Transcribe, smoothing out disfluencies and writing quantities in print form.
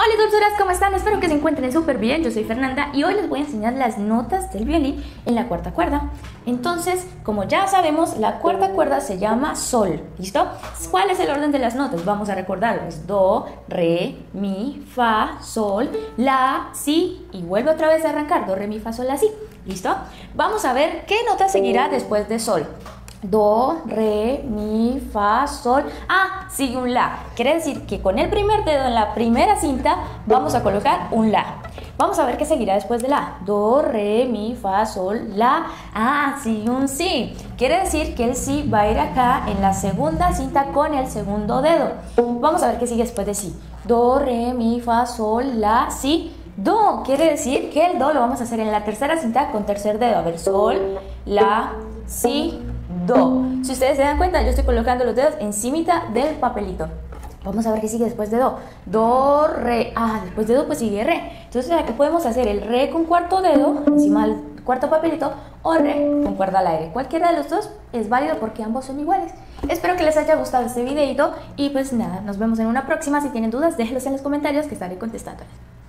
Hola dulzuras, ¿cómo están? Espero que se encuentren súper bien. Yo soy Fernanda y hoy les voy a enseñar las notas del violín en la cuarta cuerda. Entonces, como ya sabemos, la cuarta cuerda se llama sol, ¿listo? ¿Cuál es el orden de las notas? Vamos a recordarles: do, re, mi, fa, sol, la, si, y vuelve otra vez a arrancar: do, re, mi, fa, sol, la, si. ¿Listo? Vamos a ver qué nota seguirá después de sol. Do, re, mi, fa, sol. Ah, sigue un la. Quiere decir que con el primer dedo en la primera cinta vamos a colocar un la. Vamos a ver qué seguirá después de la. Do, re, mi, fa, sol, la. Ah, sigue un si. Quiere decir que el si va a ir acá en la segunda cinta con el segundo dedo. Vamos a ver qué sigue después de si. Do, re, mi, fa, sol, la, si. Do, quiere decir que el do lo vamos a hacer en la tercera cinta con tercer dedo. A ver, sol, la, si, do. Si ustedes se dan cuenta, yo estoy colocando los dedos encimita del papelito. Vamos a ver qué sigue después de do. Do, re. Ah, después de do pues sigue re. Entonces aquí podemos hacer el re con cuarto dedo encima del cuarto papelito, o re con cuerda al aire. Cualquiera de los dos es válido porque ambos son iguales. Espero que les haya gustado este videito y pues nada, nos vemos en una próxima. Si tienen dudas, déjenlos en los comentarios que estaré contestándoles.